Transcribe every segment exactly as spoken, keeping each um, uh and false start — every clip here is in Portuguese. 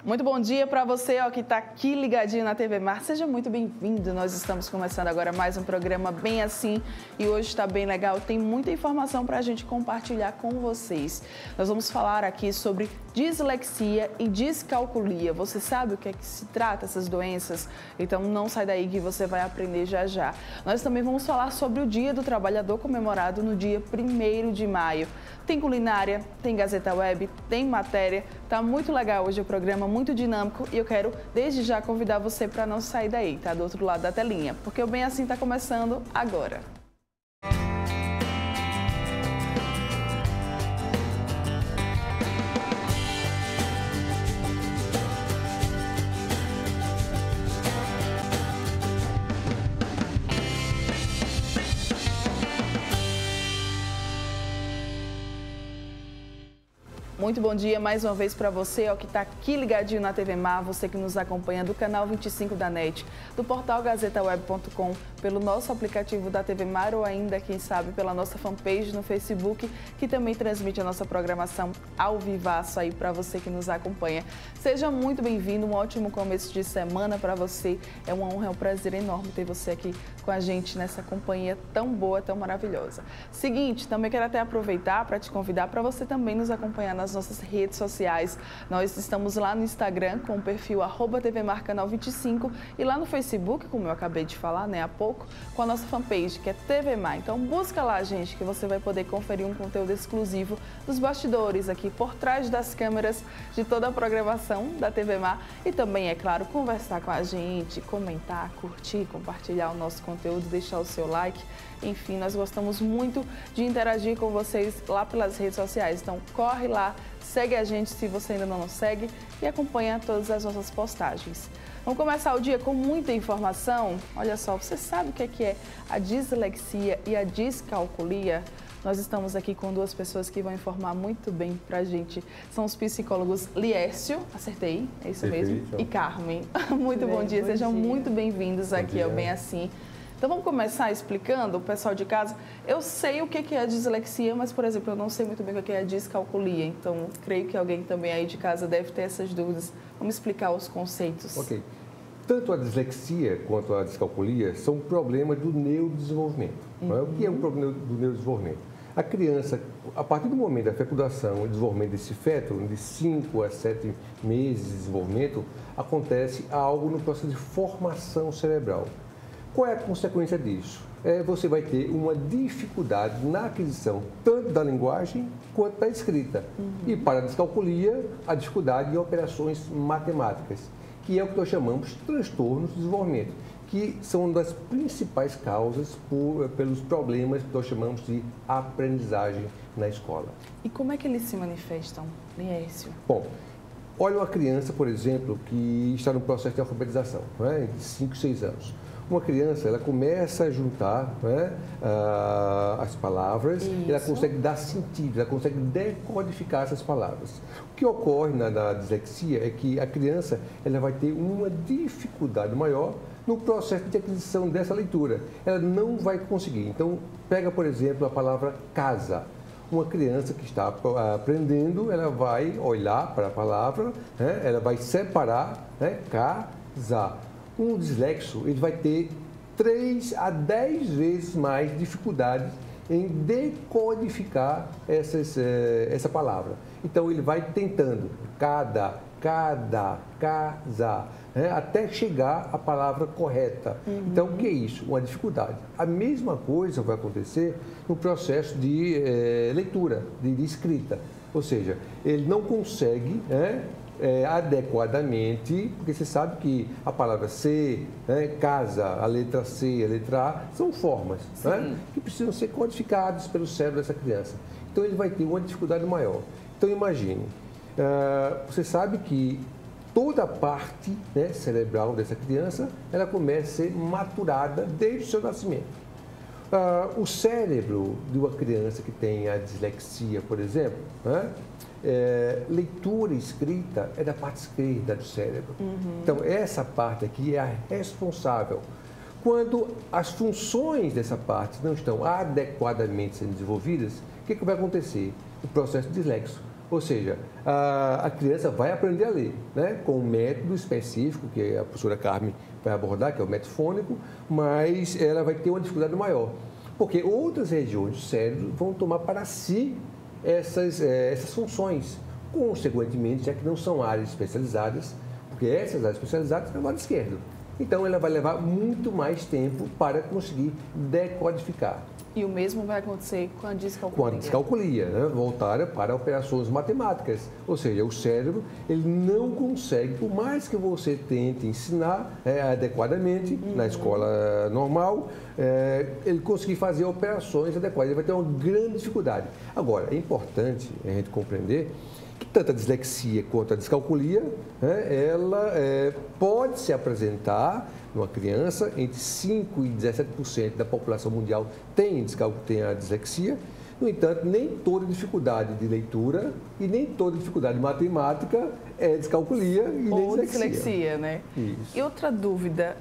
Muito bom dia para você ó, que está aqui ligadinho na T V Mar. Seja muito bem-vindo. Nós estamos começando agora mais um programa Bem Assim e hoje está bem legal. Tem muita informação para a gente compartilhar com vocês. Nós vamos falar aqui sobre dislexia e descalculia. Você sabe o que é que se trata essas doenças? Então não sai daí que você vai aprender já já. Nós também vamos falar sobre o Dia do Trabalhador comemorado no dia primeiro de maio. Tem culinária, tem Gazeta Web, tem matéria. Tá muito legal hoje o programa, muito dinâmico e eu quero desde já convidar você para não sair daí, tá? Do outro lado da telinha, porque o Bem Assim tá começando agora. Muito bom dia mais uma vez para você, ó, que está aqui ligadinho na T V Mar, você que nos acompanha do canal vinte e cinco da NET, do portal gazeta web ponto com, pelo nosso aplicativo da T V Mar ou ainda, quem sabe, pela nossa fanpage no Facebook, que também transmite a nossa programação ao vivaço aí para você que nos acompanha. Seja muito bem-vindo, um ótimo começo de semana para você. É uma honra, é um prazer enorme ter você aqui com a gente nessa companhia tão boa, tão maravilhosa. Seguinte, também quero até aproveitar para te convidar para você também nos acompanhar nas nossas redes sociais. Nós estamos lá no Instagram com o perfil arroba T V Mar Canal vinte e cinco e lá no Facebook, como eu acabei de falar, né, há pouco, com a nossa fanpage, que é T V Mar. Então busca lá, gente, que você vai poder conferir um conteúdo exclusivo dos bastidores aqui por trás das câmeras de toda a programação da T V Mar e também, é claro, conversar com a gente, comentar, curtir, compartilhar o nosso conteúdo, deixar o seu like. Enfim, nós gostamos muito de interagir com vocês lá pelas redes sociais. Então, corre lá, segue a gente se você ainda não nos segue e acompanha todas as nossas postagens. Vamos começar o dia com muita informação. Olha só, você sabe o que é a dislexia e a descalculia? Nós estamos aqui com duas pessoas que vão informar muito bem pra gente. São os psicólogos Liércio, acertei, é isso mesmo, Perfeito. E Carmen. Muito bom, bom dia, bom sejam dia. muito bem-vindos aqui dia. ao Bem Assim. Então vamos começar explicando, o pessoal de casa, eu sei o que é a dislexia, mas, por exemplo, eu não sei muito bem o que é a descalculia, então creio que alguém também aí de casa deve ter essas dúvidas. Vamos explicar os conceitos. Ok. Tanto a dislexia quanto a descalculia são problemas do neurodesenvolvimento. Uhum. Não é? O que é um problema do neurodesenvolvimento? A criança, a partir do momento da fecundação e desenvolvimento desse feto, de cinco a sete meses de desenvolvimento, acontece algo no processo de formação cerebral. Qual é a consequência disso? É, você vai ter uma dificuldade na aquisição tanto da linguagem quanto da escrita. Uhum. E para a descalculia, a dificuldade em operações matemáticas, que é o que nós chamamos de transtornos de desenvolvimento, que são uma das principais causas por, pelos problemas que nós chamamos de aprendizagem na escola. E como é que eles se manifestam, Liércio? Bom, olha uma criança, por exemplo, que está no processo de alfabetização, não é? De cinco, seis anos. Uma criança, ela começa a juntar, né, uh, as palavras, e ela consegue dar sentido, ela consegue decodificar essas palavras. O que ocorre na, na dislexia é que a criança ela vai ter uma dificuldade maior no processo de aquisição dessa leitura. Ela não vai conseguir. Então, pega, por exemplo, a palavra casa. Uma criança que está aprendendo, ela vai olhar para a palavra, né, ela vai separar, né, casa. Um dislexo, ele vai ter três a dez vezes mais dificuldades em decodificar essas, essa palavra. Então, ele vai tentando cada, cada, casa, né, até chegar à palavra correta. Uhum. Então, o que é isso? Uma dificuldade. A mesma coisa vai acontecer no processo de eh, leitura, de, de escrita. Ou seja, ele não consegue... Né, É, adequadamente, porque você sabe que a palavra ser, né, casa, a letra C, a letra A, são formas, né, que precisam ser codificadas pelo cérebro dessa criança. Então, ele vai ter uma dificuldade maior. Então, imagine, uh, você sabe que toda a parte, né, cerebral dessa criança, ela começa a ser maturada desde o seu nascimento. Uh, o cérebro de uma criança que tem a dislexia, por exemplo, né, é, leitura e escrita é da parte esquerda do cérebro. Uhum. Então, essa parte aqui é a responsável. Quando as funções dessa parte não estão adequadamente sendo desenvolvidas, o que, que vai acontecer? O processo dislexo. Ou seja, a, a criança vai aprender a ler, né? Com um método específico, que a professora Carmen vai abordar, que é o método fônico, mas ela vai ter uma dificuldade maior. Porque outras regiões do cérebro vão tomar para si essas, é, essas funções. Consequentemente, já que não são áreas especializadas, porque essas áreas especializadas são do lado esquerdo. Então, ela vai levar muito mais tempo para conseguir decodificar. E o mesmo vai acontecer com a descalculia. Com a descalculia, né? Voltada para operações matemáticas. Ou seja, o cérebro ele não consegue, por mais que você tente ensinar é, adequadamente uhum. na escola normal, é, ele conseguir fazer operações adequadas. Ele vai ter uma grande dificuldade. Agora, é importante a gente compreender que tanto a dislexia quanto a descalculia, né, ela é, pode se apresentar numa criança, entre cinco por cento e dezessete por cento da população mundial tem, tem a dislexia. No entanto, nem toda dificuldade de leitura e nem toda dificuldade de matemática é descalculia e nem Ou dislexia. dislexia, né? Isso. E outra dúvida,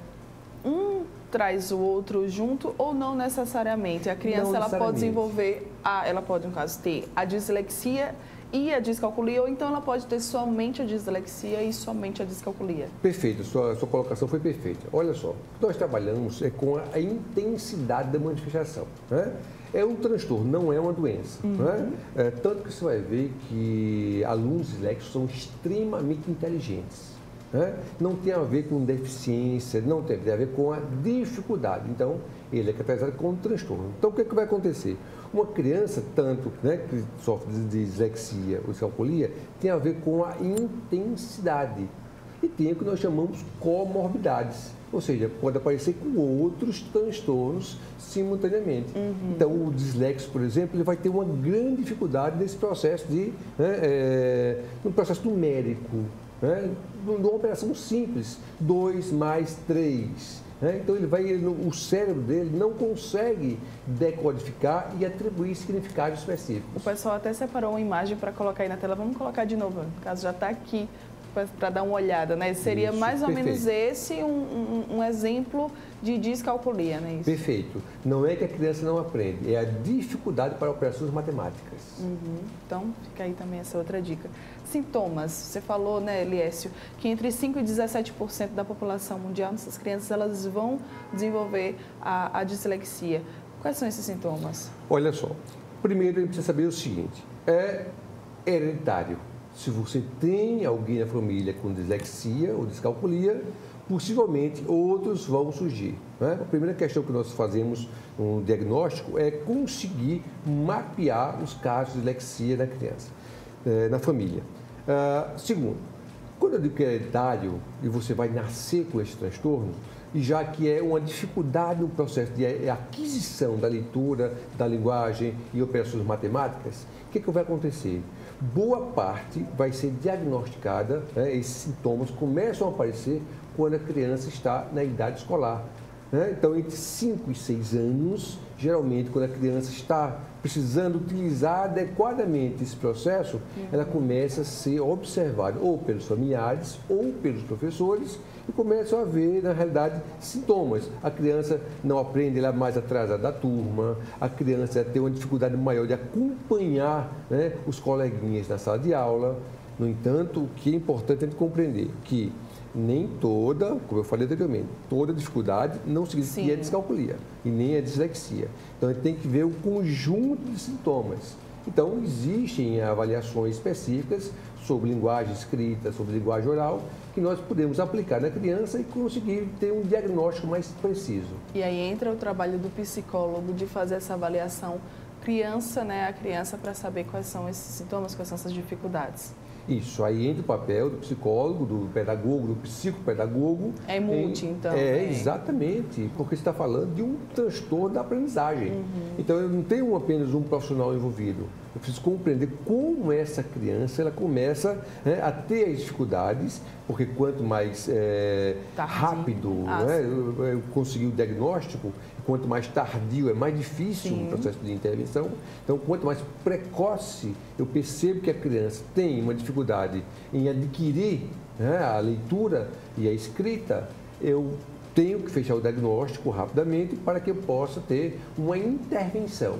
um traz o outro junto ou não necessariamente? A criança ela pode desenvolver, a, ela pode, no caso, ter a dislexia e a descalculia, ou então ela pode ter somente a dislexia e somente a descalculia? Perfeito, sua, sua colocação foi perfeita. Olha só, o que nós trabalhamos é com a, a intensidade da manifestação, né? É um transtorno, não é uma doença. Uhum. Né? É, tanto que você vai ver que alunos disléxicos são extremamente inteligentes. Né? Não tem a ver com deficiência, não tem, tem a ver com a dificuldade. Então, ele é caracterizado como um transtorno. Então, o que, é que vai acontecer? Uma criança, tanto né, que sofre de dislexia ou descalculia, tem a ver com a intensidade. E tem o que nós chamamos comorbidades. Ou seja, pode aparecer com outros transtornos simultaneamente. Uhum. Então, o disléxico, por exemplo, ele vai ter uma grande dificuldade nesse processo de, né, é, no processo numérico, né, numa operação simples, dois mais três. Né? Então, ele vai, ele, o cérebro dele não consegue decodificar e atribuir significados específicos. O pessoal até separou uma imagem para colocar aí na tela. Vamos colocar de novo, no caso já está aqui, para dar uma olhada, né? Seria isso, mais ou perfeito. menos esse um, um, um exemplo de descalculia, né? Isso. Perfeito. Não é que a criança não aprende, é a dificuldade para operações matemáticas. Uhum. Então, fica aí também essa outra dica. Sintomas, você falou, né, Eliécio, que entre cinco e dezessete por cento da população mundial, essas crianças, elas vão desenvolver a, a dislexia. Quais são esses sintomas? Olha só, primeiro a gente precisa saber o seguinte, é hereditário. Se você tem alguém na família com dislexia ou descalculia, possivelmente outros vão surgir. Né? A primeira questão que nós fazemos no diagnóstico é conseguir mapear os casos de dislexia na criança, na família. Uh, segundo, quando eu digo que é hereditário e você vai nascer com esse transtorno, e já que é uma dificuldade no processo de aquisição da leitura, da linguagem e operações matemáticas, o que, que vai acontecer? Boa parte vai ser diagnosticada, né, esses sintomas começam a aparecer quando a criança está na idade escolar. Né? Então, entre cinco e seis anos, geralmente, quando a criança está precisando utilizar adequadamente esse processo, uhum. ela começa a ser observada ou pelos familiares ou pelos professores e começam a ver, na realidade, sintomas. A criança não aprende, ela é mais atrasada da turma, a criança tem uma dificuldade maior de acompanhar, né, os coleguinhas na sala de aula. No entanto, o que é importante é de compreender que nem toda, como eu falei anteriormente, toda dificuldade não significa que é descalculia e nem é dislexia. Então, a gente tem que ver o conjunto de sintomas. Então, existem avaliações específicas sobre linguagem escrita, sobre linguagem oral, que nós podemos aplicar na criança e conseguir ter um diagnóstico mais preciso. E aí entra o trabalho do psicólogo de fazer essa avaliação criança, né, a criança, para saber quais são esses sintomas, quais são essas dificuldades. Isso, aí entra o papel do psicólogo, do pedagogo, do psicopedagogo. É multi, em, então. É, é, exatamente, porque você está falando de um transtorno da aprendizagem. Uhum. Então, eu não tenho apenas um profissional envolvido. Eu preciso compreender como essa criança ela começa, né, a ter as dificuldades, porque quanto mais é, rápido, ah, né, eu, eu conseguir o diagnóstico, quanto mais tardio é mais difícil sim. o processo de intervenção. Então, quanto mais precoce eu percebo que a criança tem uma dificuldade em adquirir, né, a leitura e a escrita, eu tenho que fechar o diagnóstico rapidamente para que eu possa ter uma intervenção.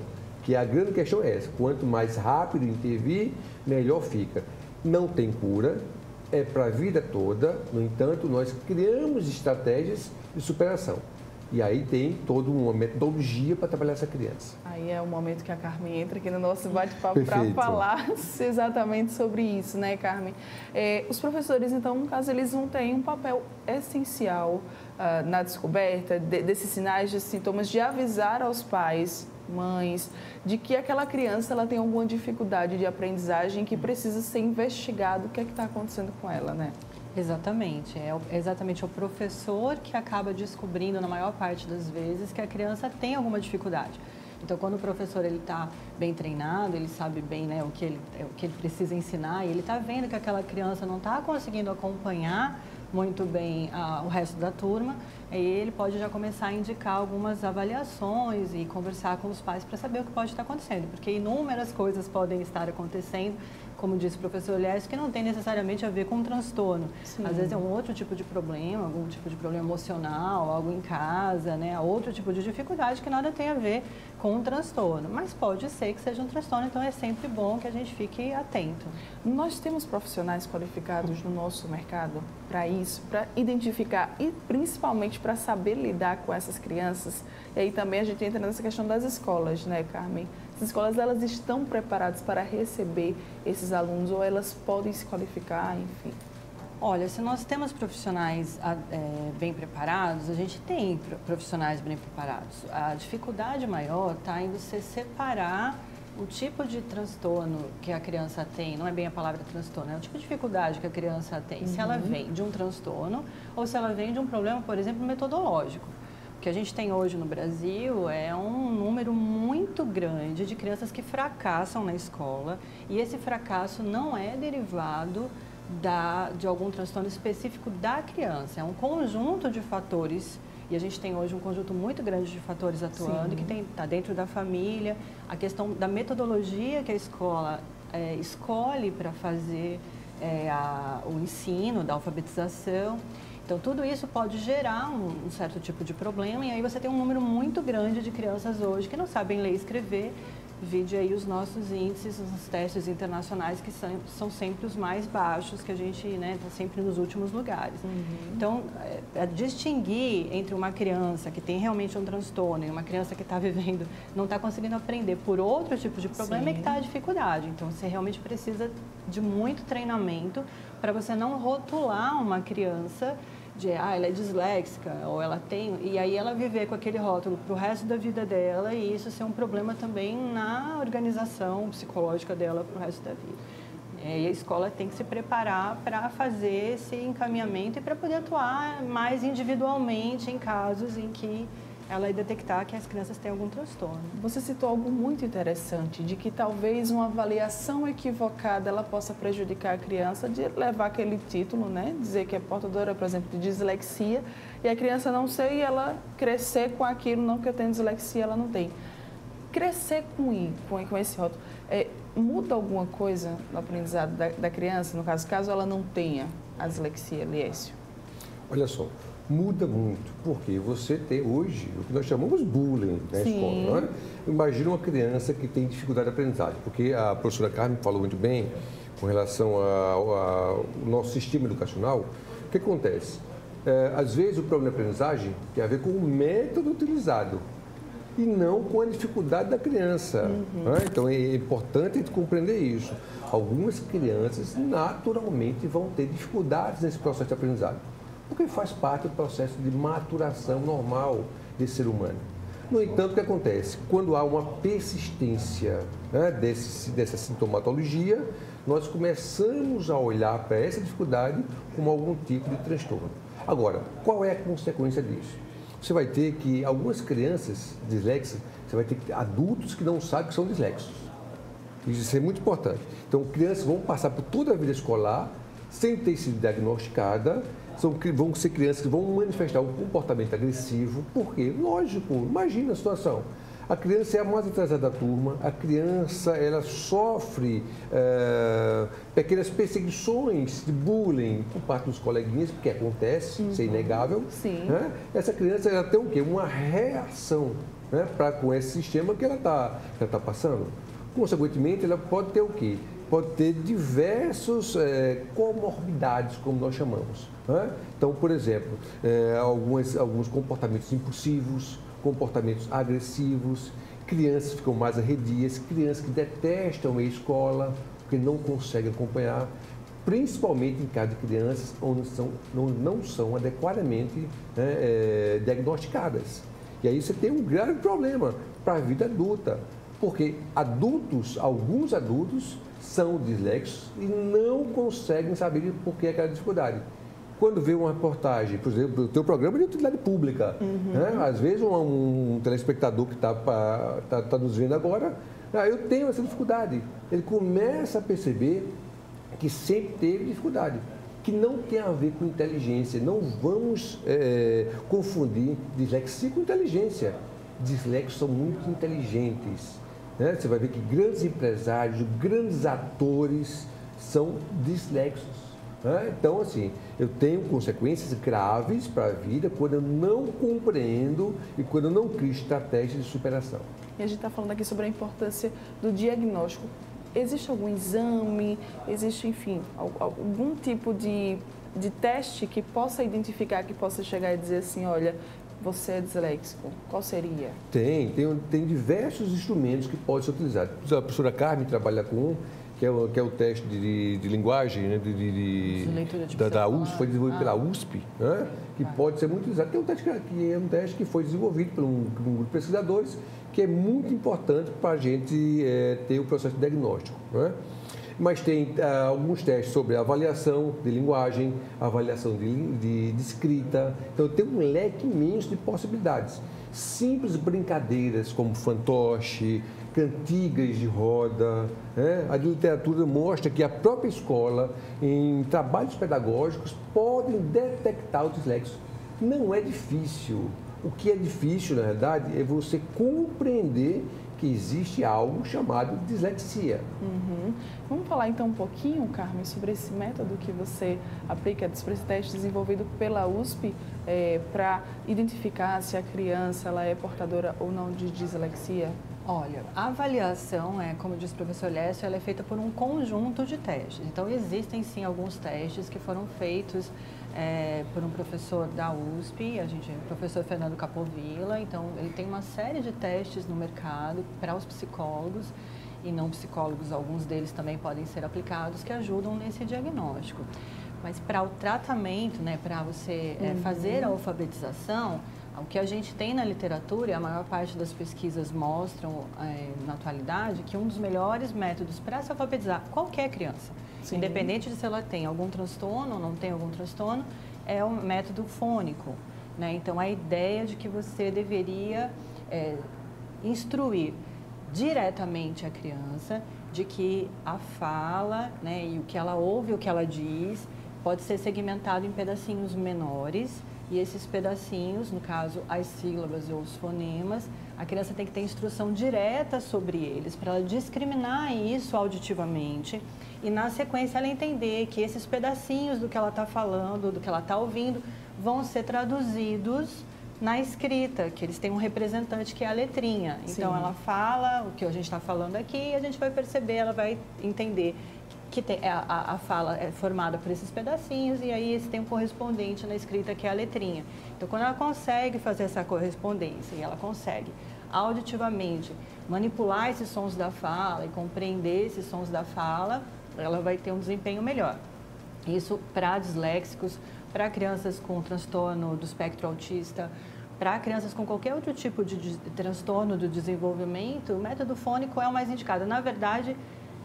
Que a grande questão é essa, quanto mais rápido intervir, melhor fica. Não tem cura, é para a vida toda, no entanto, nós criamos estratégias de superação. E aí tem toda uma metodologia para trabalhar essa criança. Aí é o momento que a Carmen entra aqui no nosso bate-papo para falar exatamente sobre isso, né, Carmen? É, os professores, então, no caso, eles vão ter um papel essencial uh, na descoberta de, desses sinais, de sintomas, de avisar aos pais, mães, de que aquela criança ela tem alguma dificuldade de aprendizagem que precisa ser investigado o que é que está acontecendo com ela, né? Exatamente, é exatamente o professor que acaba descobrindo, na maior parte das vezes, que a criança tem alguma dificuldade. Então, quando o professor ele está bem treinado, ele sabe bem, né, o, que ele, o que ele precisa ensinar, e ele está vendo que aquela criança não está conseguindo acompanhar muito bem a, o resto da turma, aí ele pode já começar a indicar algumas avaliações e conversar com os pais para saber o que pode estar acontecendo, porque inúmeras coisas podem estar acontecendo, como disse o professor Lécio, que não tem necessariamente a ver com um transtorno. Sim. Às vezes é um outro tipo de problema, algum tipo de problema emocional, algo em casa, né? Outro tipo de dificuldade que nada tem a ver com um transtorno. Mas pode ser que seja um transtorno, então é sempre bom que a gente fique atento. Nós temos profissionais qualificados no nosso mercado para isso, para identificar e principalmente para saber lidar com essas crianças. E aí também a gente entra nessa questão das escolas, né, Carmen? As escolas, elas estão preparadas para receber esses alunos ou elas podem se qualificar, enfim? Olha, se nós temos profissionais é, bem preparados, a gente tem profissionais bem preparados. A dificuldade maior está em você separar o tipo de transtorno que a criança tem, não é bem a palavra transtorno, é o tipo de dificuldade que a criança tem, uhum. se ela vem de um transtorno ou se ela vem de um problema, por exemplo, metodológico. O que a gente tem hoje no Brasil é um número muito grande de crianças que fracassam na escola e esse fracasso não é derivado da, de algum transtorno específico da criança, é um conjunto de fatores e a gente tem hoje um conjunto muito grande de fatores atuando. Sim. Que está dentro da família, a questão da metodologia que a escola é, escolhe para fazer é, a, o ensino, da alfabetização. Então, tudo isso pode gerar um, um certo tipo de problema e aí você tem um número muito grande de crianças hoje que não sabem ler e escrever. Vide aí os nossos índices, os testes internacionais que são, são sempre os mais baixos, que a gente está, né, sempre nos últimos lugares. Uhum. Então, é, é distinguir entre uma criança que tem realmente um transtorno e uma criança que está vivendo, não está conseguindo aprender por outro tipo de problema, Sim. é que está a dificuldade. Então, você realmente precisa de muito treinamento para você não rotular uma criança de, ah, ela é disléxica, ou ela tem, e aí ela viver com aquele rótulo para o resto da vida dela e isso ser um problema também na organização psicológica dela para o resto da vida. E a escola tem que se preparar para fazer esse encaminhamento e para poder atuar mais individualmente em casos em que ela detectar que as crianças têm algum transtorno. Você citou algo muito interessante, de que talvez uma avaliação equivocada ela possa prejudicar a criança de levar aquele título, né? Dizer que é portadora, por exemplo, de dislexia, e a criança não ser e ela crescer com aquilo, não que eu tenho dislexia, ela não tem. Crescer com, com, com esse rótulo, é, muda alguma coisa no aprendizado da, da criança, no caso, caso ela não tenha a dislexia, Lécio? Olha só. Muda muito, porque você tem hoje o que nós chamamos bullying na Sim. escola. Não é? Imagina uma criança que tem dificuldade de aprendizagem, porque a professora Carmen falou muito bem com relação ao, ao nosso sistema educacional. O que acontece? É, às vezes o problema de aprendizagem tem a ver com o método utilizado e não com a dificuldade da criança. Uhum. Não é? Então é importante a gente compreender isso. Algumas crianças naturalmente vão ter dificuldades nesse processo de aprendizagem, porque faz parte do processo de maturação normal desse ser humano. No entanto, o que acontece? Quando há uma persistência, né, desse, dessa sintomatologia, nós começamos a olhar para essa dificuldade como algum tipo de transtorno. Agora, qual é a consequência disso? Você vai ter que, algumas crianças disléxicas, você vai ter que ter adultos que não sabem que são disléxicos. Isso é muito importante. Então, crianças vão passar por toda a vida escolar sem ter sido diagnosticada. São, vão ser crianças que vão manifestar um comportamento agressivo, porque, lógico, imagina a situação. A criança é a mais atrasada da turma, a criança ela sofre é, pequenas perseguições de bullying por parte dos coleguinhas, porque acontece, uhum. Isso é inegável. Sim. Né? Essa criança ela tem o quê? Uma reação, né, pra, com esse sistema que ela está tá passando. Consequentemente, ela pode ter o quê? Pode ter diversos é, comorbidades, como nós chamamos. Né? Então, por exemplo, é, algumas, alguns comportamentos impulsivos, comportamentos agressivos, crianças ficam mais arredias, crianças que detestam a escola, porque não conseguem acompanhar, principalmente em caso de crianças onde são, não, não são adequadamente né, é, diagnosticadas. E aí você tem um grave problema para a vida adulta, porque adultos, alguns adultos, são disléxicos e não conseguem saber por que é aquela dificuldade. Quando vê uma reportagem, por exemplo, o teu programa é de utilidade pública, uhum. Né? Às vezes um, um telespectador que está tá, tá nos vendo agora, ah, eu tenho essa dificuldade. Ele começa a perceber que sempre teve dificuldade, que não tem a ver com inteligência. Não vamos é, confundir dislexia com inteligência. Disléxicos são muito inteligentes. Né? Você vai ver que grandes empresários, grandes atores são disléxicos. Né? Então, assim, eu tenho consequências graves para a vida quando eu não compreendo e quando eu não crio estratégias de superação. E a gente está falando aqui sobre a importância do diagnóstico. Existe algum exame, existe, enfim, algum tipo de, de teste que possa identificar, que possa chegar e dizer assim, olha, você é disléxico? Qual seria? Tem, tem, tem diversos instrumentos que podem ser utilizados. A professora Carmen trabalha com um, que é o, que é o teste de, de linguagem, né, de, de, de leitura de da, da U S P, foi desenvolvido ah. pela U S P, né, que ah. pode ser muito utilizado. Tem um teste que é um teste que foi desenvolvido por um, por um grupo de pesquisadores, que é muito importante para a gente é, ter o processo de diagnóstico. Né? Mas tem ah, alguns testes sobre avaliação de linguagem, avaliação de, de, de escrita. Então, tem um leque imenso de possibilidades. Simples brincadeiras como fantoche, cantigas de roda. Né? A literatura mostra que a própria escola, em trabalhos pedagógicos, podem detectar o dislexo. Não é difícil. O que é difícil, na verdade, é você compreender que existe algo chamado dislexia. Uhum. Vamos falar então um pouquinho, Carmen, sobre esse método que você aplica, esse teste desenvolvido pela U S P, é, para identificar se a criança ela é portadora ou não de dislexia? Olha, a avaliação, é, como disse o professor Lécio, ela é feita por um conjunto de testes. Então, existem sim alguns testes que foram feitos é, por um professor da U S P, a gente, o professor Fernando Capovilla. Então, ele tem uma série de testes no mercado para os psicólogos e não psicólogos, alguns deles também podem ser aplicados, que ajudam nesse diagnóstico. Mas para o tratamento, né, para você é, uhum. fazer a alfabetização, o que a gente tem na literatura, e a maior parte das pesquisas mostram é, na atualidade, que um dos melhores métodos para se alfabetizar qualquer criança, Sim. independente de se ela tem algum transtorno ou não tem algum transtorno, é o método fônico. Né? Então, a ideia de que você deveria é, instruir diretamente a criança de que a fala, né, e o que ela ouve, o que ela diz, pode ser segmentado em pedacinhos menores. E esses pedacinhos, no caso, as sílabas ou os fonemas, a criança tem que ter instrução direta sobre eles, para ela discriminar isso auditivamente e, na sequência, ela entender que esses pedacinhos do que ela está falando, do que ela está ouvindo, vão ser traduzidos na escrita, que eles têm um representante que é a letrinha. Então, Sim. ela fala o que a gente está falando aqui e a gente vai perceber, ela vai entender que tem, a, a fala é formada por esses pedacinhos e aí esse tem um correspondente na escrita que é a letrinha. Então, quando ela consegue fazer essa correspondência e ela consegue auditivamente manipular esses sons da fala e compreender esses sons da fala, ela vai ter um desempenho melhor. Isso para disléxicos, para crianças com transtorno do espectro autista, para crianças com qualquer outro tipo de, de transtorno do desenvolvimento, o método fônico é o mais indicado. Na verdade,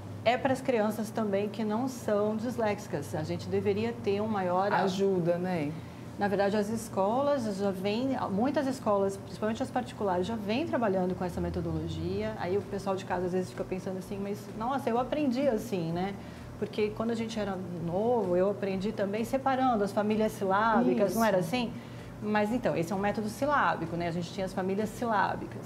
é para as crianças também que não são disléxicas. A gente deveria ter um maior... Ajuda, né? Na verdade, as escolas já vêm, muitas escolas, principalmente as particulares, já vêm trabalhando com essa metodologia. Aí o pessoal de casa às vezes fica pensando assim, mas nossa, eu aprendi assim, né? Porque quando a gente era novo, eu aprendi também separando as famílias silábicas, Isso. não era assim? Mas então, esse é um método silábico, né? A gente tinha as famílias silábicas.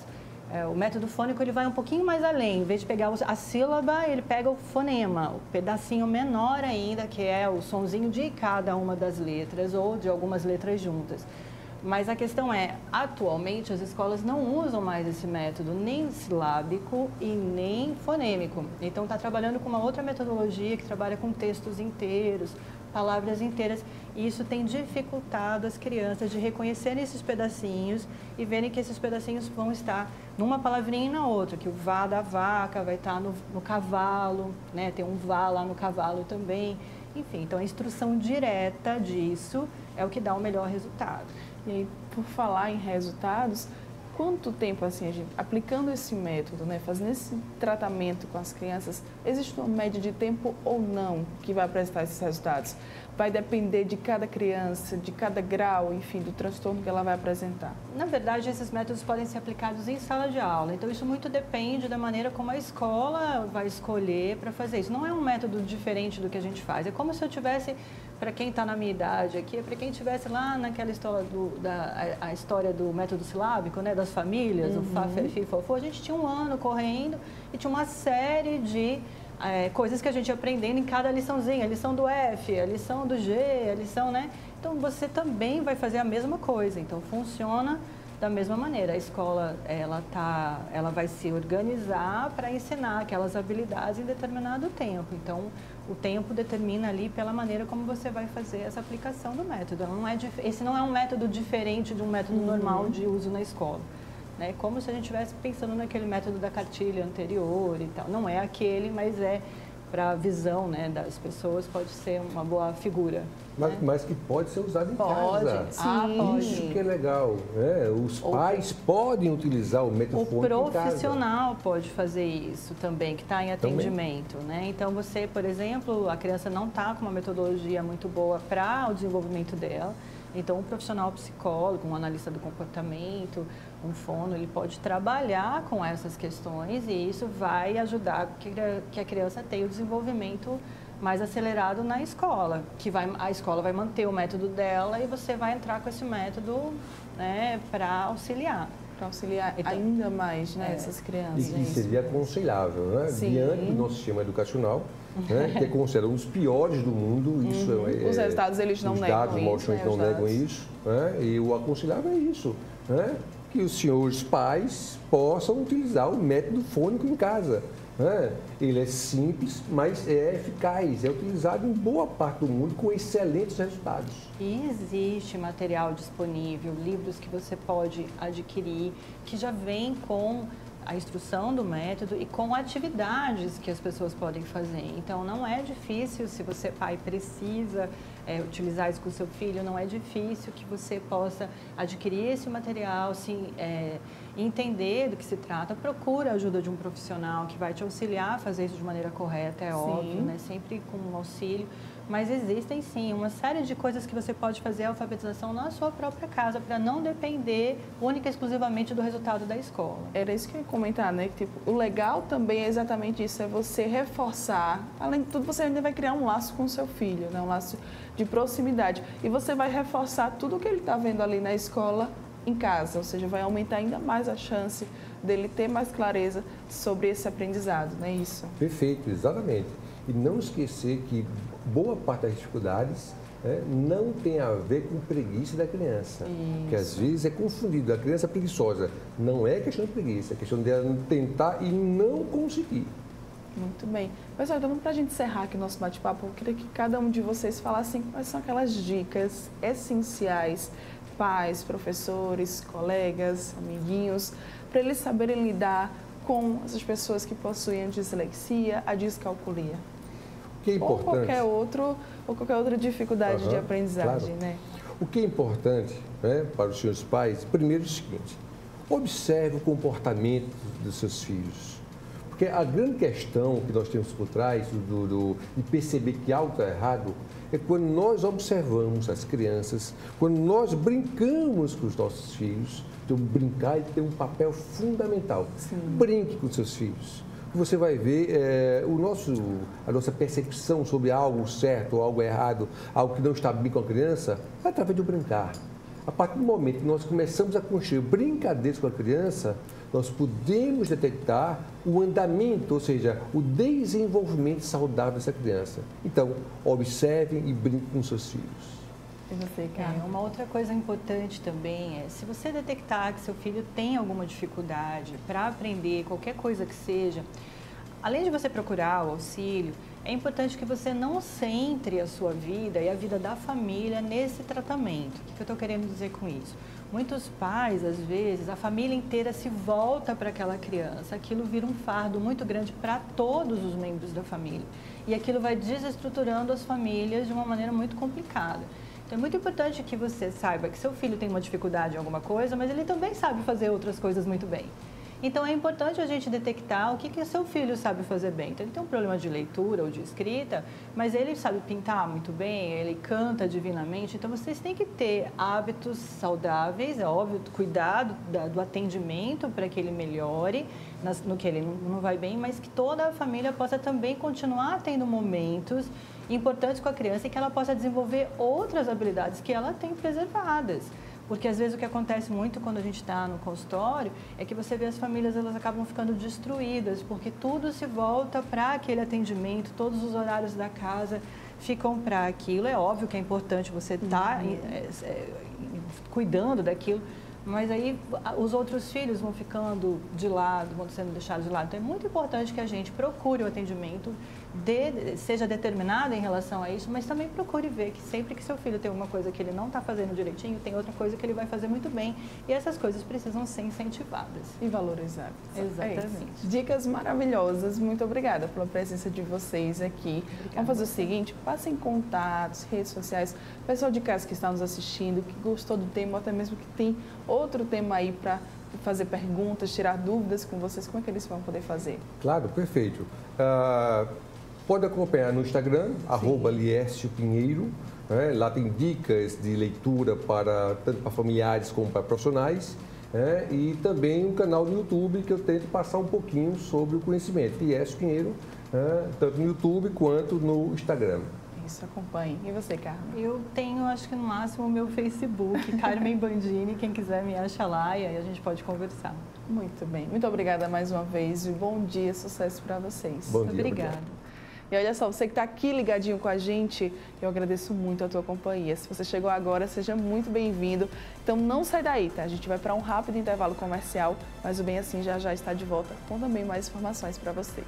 É, o método fônico ele vai um pouquinho mais além. Em vez de pegar a sílaba, ele pega o fonema, o pedacinho menor ainda, que é o sonzinho de cada uma das letras ou de algumas letras juntas. Mas a questão é, atualmente as escolas não usam mais esse método, nem silábico e nem fonêmico. Então está trabalhando com uma outra metodologia que trabalha com textos inteiros, palavras inteiras, e isso tem dificultado as crianças de reconhecerem esses pedacinhos e verem que esses pedacinhos vão estar numa palavrinha e na outra, que o vá da vaca vai estar no, no cavalo, né? Tem um vá lá no cavalo também. Enfim, então a instrução direta disso é o que dá o melhor resultado. E aí, por falar em resultados, quanto tempo, assim, a gente, aplicando esse método, né, fazendo esse tratamento com as crianças, existe uma média de tempo ou não que vai apresentar esses resultados? Vai depender de cada criança, de cada grau, enfim, do transtorno que ela vai apresentar? Na verdade, esses métodos podem ser aplicados em sala de aula, então isso muito depende da maneira como a escola vai escolher para fazer isso. Não é um método diferente do que a gente faz, é como se eu tivesse, para quem está na minha idade aqui, é para quem estivesse lá naquela história do, da, a, a história do método silábico, né, das famílias, uhum. o Fá, Fé, Fi, Fó, Fô. A gente tinha um ano correndo e tinha uma série de é, coisas que a gente ia aprendendo em cada liçãozinha, a lição do F, a lição do G, a lição, né? Então, você também vai fazer a mesma coisa, então funciona da mesma maneira. A escola, ela, tá, ela vai se organizar para ensinar aquelas habilidades em determinado tempo. Então, o tempo determina ali pela maneira como você vai fazer essa aplicação do método. Não é, esse não é um método diferente de um método uhum. normal de uso na escola. É como se a gente estivesse pensando naquele método da cartilha anterior e tal. Não é aquele, mas é para a visão, né, das pessoas, pode ser uma boa figura. Mas, né? mas que pode ser usado em pode. casa. Sim. Ah, pode. Isso que é legal. Né? Os Ou pais podem utilizar o método fônico em casa. O profissional pode fazer isso também, que está em atendimento. Né? Então, você, por exemplo, a criança não está com uma metodologia muito boa para o desenvolvimento dela. Então, um profissional psicólogo, um analista do comportamento, um fono, ele pode trabalhar com essas questões e isso vai ajudar que a criança tenha o desenvolvimento mais acelerado na escola, que vai, a escola vai manter o método dela e você vai entrar com esse método, né, para auxiliar. Para auxiliar então, ainda mais, né, é, essas crianças. E que seria aconselhável, né? Sim. Diante do nosso sistema educacional, né, que é considerado um dos piores do mundo. Isso uhum. é, os resultados eles não os negam dados, isso. Os dados né, não os negam dados. isso. Né? E o aconselhável é isso, né? Que os senhores pais possam utilizar o método fônico em casa. Né? Ele é simples, mas é eficaz, é utilizado em boa parte do mundo com excelentes resultados. E existe material disponível, livros que você pode adquirir, que já vem com a instrução do método e com atividades que as pessoas podem fazer. Então, não é difícil, se você, pai, precisa é, utilizar isso com o seu filho, não é difícil que você possa adquirir esse material, sim, é, entender do que se trata. Procura a ajuda de um profissional que vai te auxiliar a fazer isso de maneira correta, é sim. óbvio, né? Sempre com um auxílio. Mas existem, sim, uma série de coisas que você pode fazer a alfabetização na sua própria casa para não depender única e exclusivamente do resultado da escola. Era isso que eu ia comentar, né? Que, tipo, o legal também é exatamente isso, é você reforçar. Além de tudo, você ainda vai criar um laço com o seu filho, né? Um laço de proximidade. E você vai reforçar tudo o que ele está vendo ali na escola em casa, ou seja, vai aumentar ainda mais a chance dele ter mais clareza sobre esse aprendizado, não é isso? Perfeito, exatamente. E não esquecer que boa parte das dificuldades né, não tem a ver com preguiça da criança. Isso. Que às vezes é confundido. A criança preguiçosa não é questão de preguiça, é questão dela tentar e não conseguir. Muito bem. Pessoal, então para a gente encerrar aqui o nosso bate-papo, eu queria que cada um de vocês falassem quais são aquelas dicas essenciais, pais, professores, colegas, amiguinhos, para eles saberem lidar com essas pessoas que possuem a dislexia, a descalculia. O que é importante? Ou qualquer, outro, ou qualquer outra dificuldade uhum, de aprendizagem, claro. né? O que é importante né, para os senhores pais, primeiro é o seguinte, observe o comportamento dos seus filhos. Porque a grande questão que nós temos por trás do, do, de perceber que algo está errado é quando nós observamos as crianças, quando nós brincamos com os nossos filhos. Então, brincar tem um papel fundamental. Sim. Brinque com seus filhos. Você vai ver é, o nosso, a nossa percepção sobre algo certo ou algo errado, algo que não está bem com a criança, é através do brincar. A partir do momento que nós começamos a construir brincadeiras com a criança, nós podemos detectar o andamento, ou seja, o desenvolvimento saudável dessa criança. Então, observem e brinquem com seus filhos. E você, Carla? É, uma outra coisa importante também é, se você detectar que seu filho tem alguma dificuldade para aprender, qualquer coisa que seja, além de você procurar o auxílio, é importante que você não centre a sua vida e a vida da família nesse tratamento. O que eu estou querendo dizer com isso? Muitos pais, às vezes, a família inteira se volta para aquela criança, aquilo vira um fardo muito grande para todos os membros da família. E aquilo vai desestruturando as famílias de uma maneira muito complicada. Então, é muito importante que você saiba que seu filho tem uma dificuldade em alguma coisa, mas ele também sabe fazer outras coisas muito bem. Então, é importante a gente detectar o que que seu filho sabe fazer bem. Então, ele tem um problema de leitura ou de escrita, mas ele sabe pintar muito bem, ele canta divinamente. Então, vocês têm que ter hábitos saudáveis, é óbvio, cuidado do atendimento para que ele melhore no que ele não vai bem, mas que toda a família possa também continuar tendo momentos importantes com a criança e que ela possa desenvolver outras habilidades que ela tem preservadas. Porque, às vezes, o que acontece muito quando a gente está no consultório é que você vê as famílias, elas acabam ficando destruídas, porque tudo se volta para aquele atendimento, todos os horários da casa ficam para aquilo. É óbvio que é importante você estar uhum. é, é, cuidando daquilo, mas aí os outros filhos vão ficando de lado, vão sendo deixados de lado. Então, é muito importante que a gente procure o atendimento, de, seja determinado em relação a isso, mas também procure ver que sempre que seu filho tem uma coisa que ele não está fazendo direitinho, tem outra coisa que ele vai fazer muito bem. E essas coisas precisam ser incentivadas. E valorizadas. Exatamente. É Dicas maravilhosas. Muito obrigada pela presença de vocês aqui. Obrigada. Vamos fazer o seguinte, passem contatos, redes sociais, pessoal de casa que está nos assistindo, que gostou do tema, ou até mesmo que tem outro tema aí para fazer perguntas, tirar dúvidas com vocês, como é que eles vão poder fazer? Claro, perfeito. Uh, pode acompanhar no Instagram, Sim. arroba Liércio Pinheiro, né? Lá tem dicas de leitura para, tanto para familiares como para profissionais, né? E também um canal no YouTube que eu tento passar um pouquinho sobre o conhecimento, Liércio Pinheiro, né? Tanto no YouTube quanto no Instagram. Isso, acompanhe. E você, Carmen? Eu tenho, acho que no máximo, o meu Facebook, Carmen Bandini. Quem quiser me acha lá e aí a gente pode conversar. Muito bem. Muito obrigada mais uma vez e bom dia, sucesso para vocês. Bom dia. Obrigada. E olha só, você que está aqui ligadinho com a gente, eu agradeço muito a tua companhia. Se você chegou agora, seja muito bem-vindo. Então não sai daí, tá? A gente vai para um rápido intervalo comercial, mas o Bem Assim já já está de volta com também mais informações para vocês.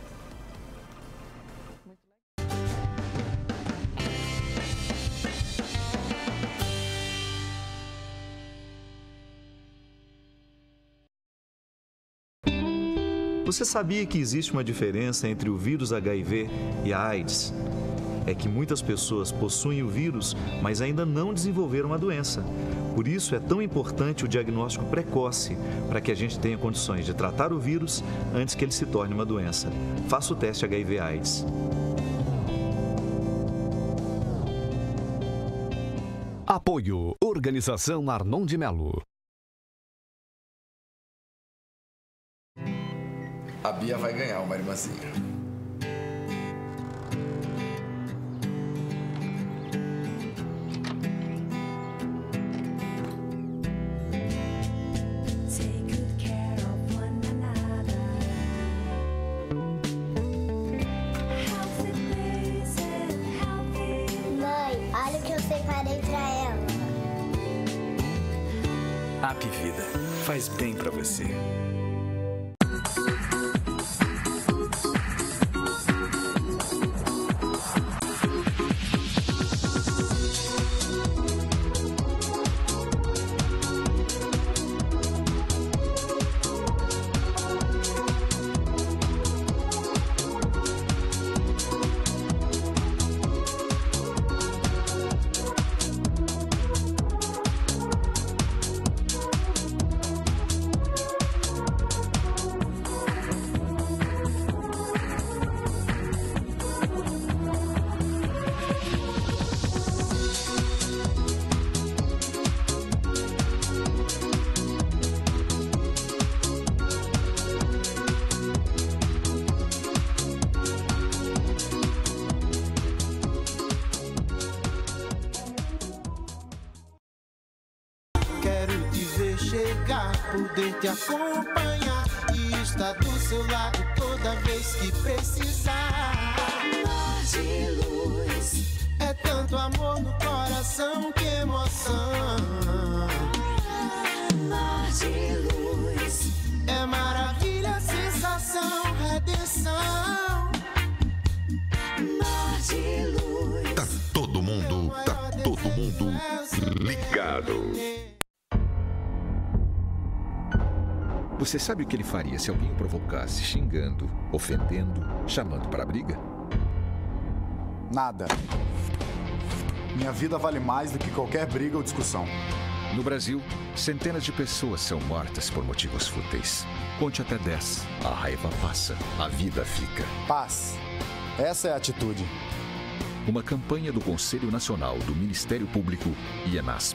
Você sabia que existe uma diferença entre o vírus H I V e a AIDS? É que muitas pessoas possuem o vírus, mas ainda não desenvolveram a doença. Por isso é tão importante o diagnóstico precoce, para que a gente tenha condições de tratar o vírus antes que ele se torne uma doença. Faça o teste H I V AIDS. Apoio Organização Arnon de Melo. A Bia vai ganhar uma irmãzinha. Mãe, olha o que eu separei pra ela. App Vida faz bem pra você. chegar, poder te acompanhar e estar do seu lado toda vez que precisar. Mar de luz, é tanto amor no coração, que emoção. Mar de luz, é maravilha, sensação, redenção. Mar de luz, tá todo mundo, tá todo mundo ligado. Você sabe o que ele faria se alguém o provocasse xingando, ofendendo, chamando para a briga? Nada. Minha vida vale mais do que qualquer briga ou discussão. No Brasil, centenas de pessoas são mortas por motivos fúteis. Conte até dez. A raiva passa, a vida fica. Paz. Essa é a atitude. Uma campanha do Conselho Nacional do Ministério Público e ENASP.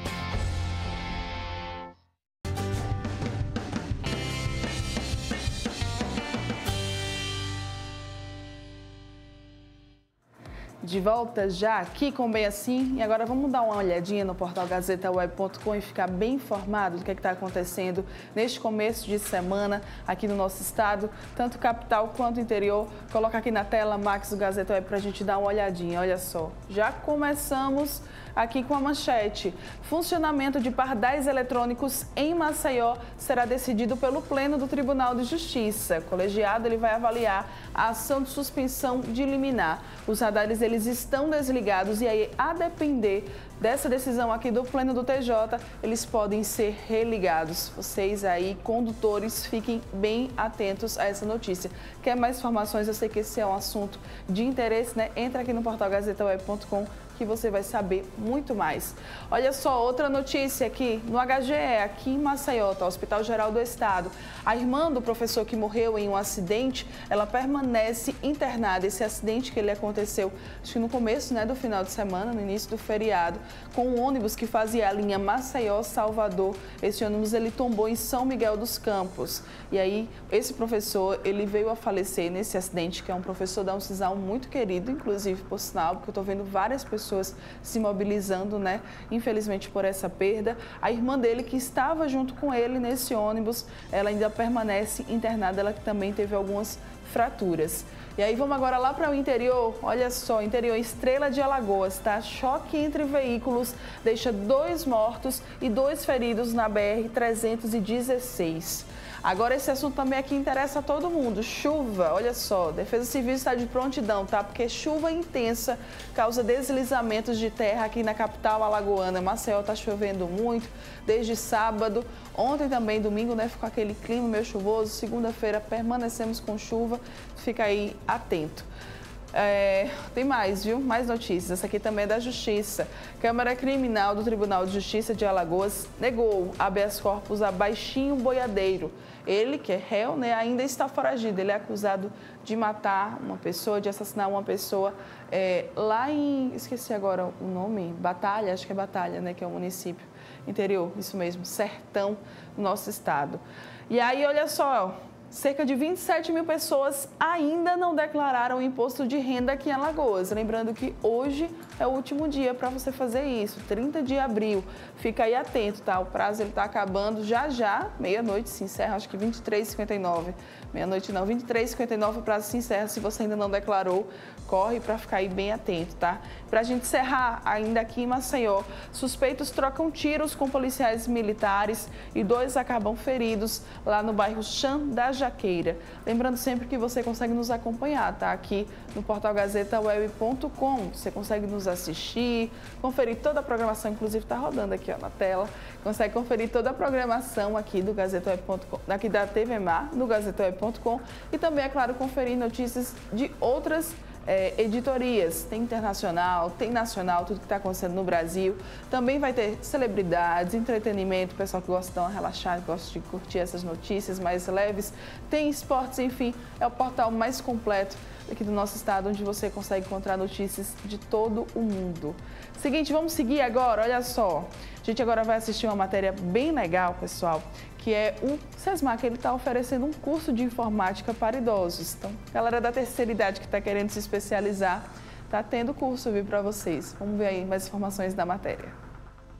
De volta já aqui com Bem Assim, e agora vamos dar uma olhadinha no portal gazeta web ponto com e ficar bem informado do que está acontecendo neste começo de semana aqui no nosso estado, tanto capital quanto interior. Coloca aqui na tela, Max, do Gazeta Web, para a gente dar uma olhadinha. Olha só, já começamos aqui com a manchete. Funcionamento de pardais eletrônicos em Maceió será decidido pelo Pleno do Tribunal de Justiça. O colegiado ele vai avaliar a ação de suspensão de liminar. Os radares eles estão desligados e aí, a depender dessa decisão aqui do Pleno do T J, eles podem ser religados. Vocês aí, condutores, fiquem bem atentos a essa notícia. Quer mais informações? Eu sei que esse é um assunto de interesse, né? Entra aqui no portal gazeta web ponto com que você vai saber muito mais. Olha só, outra notícia aqui no H G E, aqui em Maceió, tá? Hospital Geral do Estado. A irmã do professor que morreu em um acidente, ela permanece internada. Esse acidente que ele aconteceu, acho que no começo, né, do final de semana, no início do feriado, com um ônibus que fazia a linha Maceió-Salvador. Esse ônibus, ele tombou em São Miguel dos Campos. E aí, esse professor, ele veio a falecer nesse acidente, que é um professor da Uncisal muito querido, inclusive, por sinal, porque eu tô vendo várias pessoas pessoas se mobilizando, né? Infelizmente por essa perda. A irmã dele, que estava junto com ele nesse ônibus, ela ainda permanece internada, ela também teve algumas fraturas. E aí vamos agora lá para o interior. Olha só, interior Estrela de Alagoas, tá? Choque entre veículos deixa dois mortos e dois feridos na B R trezentos e dezesseis. Agora, esse assunto também aqui interessa a todo mundo. Chuva, olha só, Defesa Civil está de prontidão, tá? Porque chuva intensa causa deslizamentos de terra aqui na capital alagoana. Maceió está chovendo muito desde sábado. Ontem também, domingo, né? Ficou aquele clima meio chuvoso. Segunda-feira permanecemos com chuva. Fica aí atento. É, tem mais, viu? Mais notícias. Essa aqui também é da Justiça. Câmara Criminal do Tribunal de Justiça de Alagoas negou habeas corpus a Baixinho Boiadeiro. Ele, que é réu, né, ainda está foragido. Ele é acusado de matar uma pessoa, de assassinar uma pessoa é, lá em... Esqueci agora o nome. Batalha, acho que é Batalha, né? Que é o município interior, isso mesmo, Sertão, no nosso estado. E aí, olha só... Cerca de vinte e sete mil pessoas ainda não declararam o imposto de renda aqui em Alagoas. Lembrando que hoje é o último dia para você fazer isso, trinta de abril. Fica aí atento, tá? O prazo está acabando já já, meia-noite se encerra, acho que vinte e três e cinquenta e nove. Meia-noite não, vinte e três e cinquenta e nove o prazo se encerra. Se você ainda não declarou, corre para ficar aí bem atento, tá? Para a gente encerrar, ainda aqui em Maceió, suspeitos trocam tiros com policiais militares e dois acabam feridos lá no bairro Chã da Jaqueira. Lembrando sempre que você consegue nos acompanhar, tá? Aqui no portal gazeta web ponto com. Você consegue nos assistir, conferir toda a programação, inclusive está rodando aqui, ó, na tela. Consegue conferir toda a programação aqui do gazeta web ponto com, aqui da T V Mar, no gazeta web ponto com, e também, é claro, conferir notícias de outras É, editorias, tem internacional, tem nacional, tudo que está acontecendo no Brasil. Também vai ter celebridades, entretenimento, pessoal que gosta de dar uma relaxada, gosta de curtir essas notícias mais leves. Tem esportes, enfim, é o portal mais completo aqui do nosso estado, onde você consegue encontrar notícias de todo o mundo. Seguinte, vamos seguir agora, olha só. A gente agora vai assistir uma matéria bem legal, pessoal, que é o SESMAC, ele está oferecendo um curso de informática para idosos. Então, galera da terceira idade que está querendo se especializar, está tendo curso, viu, para vocês. Vamos ver aí mais informações da matéria.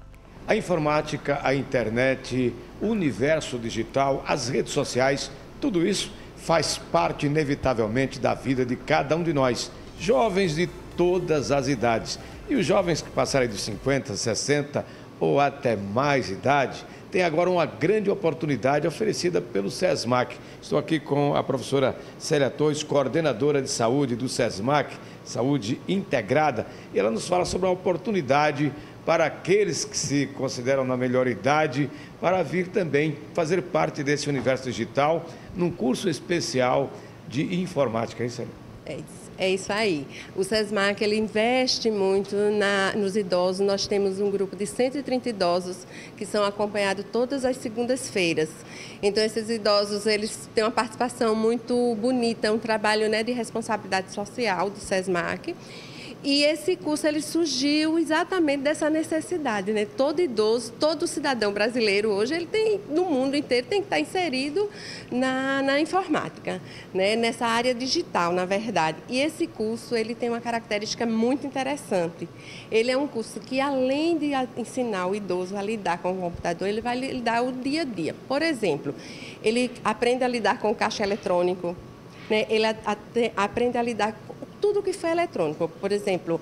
A informática, a internet, o universo digital, as redes sociais, tudo isso faz parte inevitavelmente da vida de cada um de nós, jovens de todas as idades. E os jovens que passarem dos cinquenta, sessenta ou até mais idade, tem agora uma grande oportunidade oferecida pelo SESMAC. Estou aqui com a professora Célia Torres, coordenadora de saúde do SESMAC, Saúde Integrada, e ela nos fala sobre a oportunidade para aqueles que se consideram na melhor idade, para vir também fazer parte desse universo digital num curso especial de informática. É isso aí. É isso. É isso aí. O SESMAC, ele investe muito na, nos idosos. Nós temos um grupo de cento e trinta idosos que são acompanhados todas as segundas-feiras. Então, esses idosos, eles têm uma participação muito bonita, é um trabalho, né, de responsabilidade social do SESMAC. E esse curso ele surgiu exatamente dessa necessidade, né? Todo idoso, todo cidadão brasileiro hoje, ele tem, no mundo inteiro, tem que estar inserido na, na informática, né? Nessa área digital, na verdade. E esse curso ele tem uma característica muito interessante. Ele é um curso que, além de ensinar o idoso a lidar com o computador, ele vai lidar o dia a dia. Por exemplo, ele aprende a lidar com o caixa eletrônico, né? Ele a, a, aprende a lidar com tudo que foi eletrônico, por exemplo,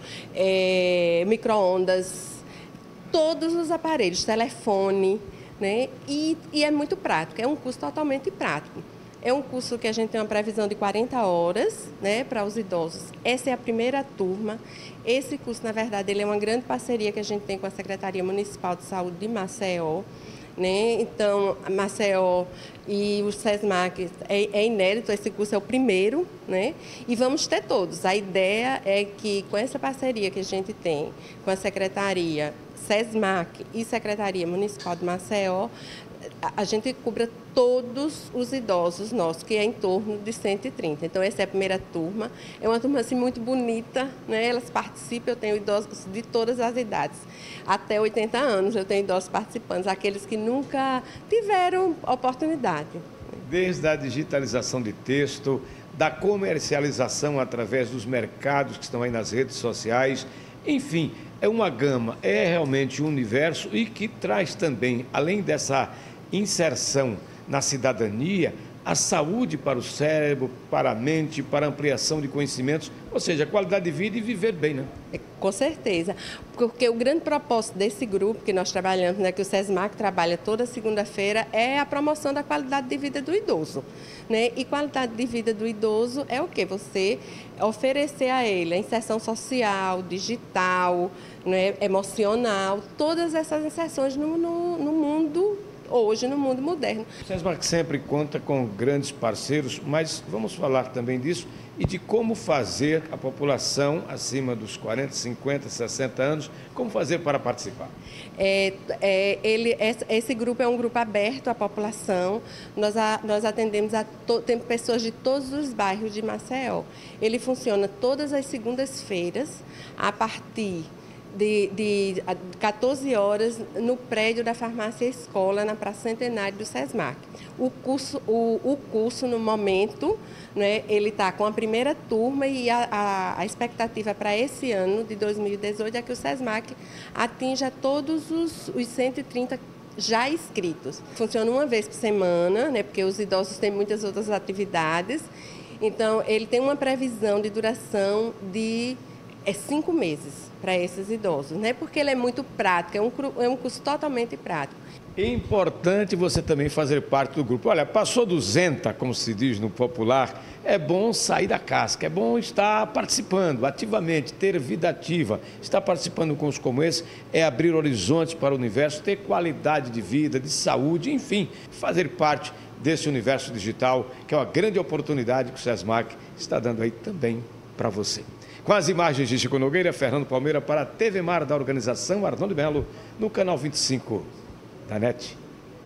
é, micro-ondas, todos os aparelhos, telefone, né? E, e é muito prático, é um curso totalmente prático. É um curso que a gente tem uma previsão de quarenta horas, né, para os idosos. Essa é a primeira turma. Esse curso, na verdade, ele é uma grande parceria que a gente tem com a Secretaria Municipal de Saúde de Maceió. Né? Então, a Maceió e o SESMAC é, é inédito, esse curso é o primeiro, né? E vamos ter todos. A ideia é que, com essa parceria que a gente tem com a Secretaria SESMAC e Secretaria Municipal de Maceió, a, a gente cubra todos os idosos nossos, que é em torno de cento e trinta. Então, essa é a primeira turma. É uma turma assim, muito bonita, né? Elas participam, eu tenho idosos de todas as idades. Até oitenta anos eu tenho idosos participantes, aqueles que nunca tiveram oportunidade. Desde a digitalização de texto, da comercialização através dos mercados que estão aí nas redes sociais, enfim, é uma gama, é realmente um universo e que traz também, além dessa inserção na cidadania, a saúde para o cérebro, para a mente, para a ampliação de conhecimentos, ou seja, a qualidade de vida e viver bem, né? Com certeza, porque o grande propósito desse grupo que nós trabalhamos, né, que o SESMAC trabalha toda segunda-feira, é a promoção da qualidade de vida do idoso, né? E qualidade de vida do idoso é o quê? Você oferecer a ele a inserção social, digital, né, emocional, todas essas inserções no, no, no mundo hoje, no mundo moderno. O SESMAC sempre conta com grandes parceiros, mas vamos falar também disso e de como fazer a população acima dos quarenta, cinquenta, sessenta anos, como fazer para participar. É, é, ele, esse grupo é um grupo aberto à população, nós, a, nós atendemos a to, tem pessoas de todos os bairros de Maceió. Ele funciona todas as segundas-feiras, a partir De, de quatorze horas no prédio da Farmácia Escola, na Praça Centenário do SESMAC. O curso, o, o curso no momento, né, ele está com a primeira turma e a, a, a expectativa para esse ano, de dois mil e dezoito, é que o SESMAC atinja todos os, os cento e trinta já inscritos. Funciona uma vez por semana, né, porque os idosos têm muitas outras atividades. Então, ele tem uma previsão de duração de é, cinco meses. Para esses idosos, né? Porque ele é muito prático, é um, é um curso totalmente prático. É importante você também fazer parte do grupo. Olha, passou do Zenta, como se diz no popular, é bom sair da casca, é bom estar participando ativamente, ter vida ativa. Estar participando com os como esse é abrir horizontes para o universo, ter qualidade de vida, de saúde, enfim, fazer parte desse universo digital, que é uma grande oportunidade que o SESMAC está dando aí também para você. Com as imagens de Chico Nogueira, Fernando Palmeira para a T V Mar da organização Arnaldo Melo, no canal vinte e cinco da N E T.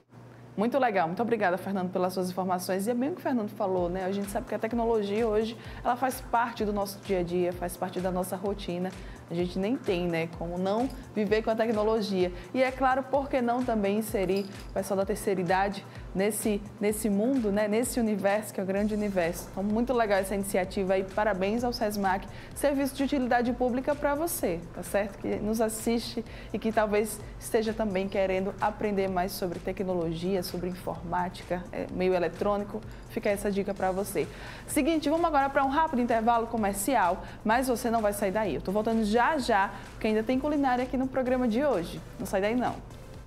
Muito legal, muito obrigada, Fernando, pelas suas informações. E é bem o que o Fernando falou, né? A gente sabe que a tecnologia hoje, ela faz parte do nosso dia a dia, faz parte da nossa rotina. a gente nem tem, né, como não viver com a tecnologia. E é claro, por que não também inserir o pessoal da terceira idade nesse, nesse mundo, né, nesse universo, que é o grande universo. Então, muito legal essa iniciativa aí, parabéns ao SESMAC, serviço de utilidade pública para você, tá certo? Que nos assiste e que talvez esteja também querendo aprender mais sobre tecnologia, sobre informática, é, meio eletrônico, fica essa dica para você. Seguinte, vamos agora para um rápido intervalo comercial, mas você não vai sair daí. Eu tô voltando já já, porque ainda tem culinária aqui no programa de hoje. Não sai daí não.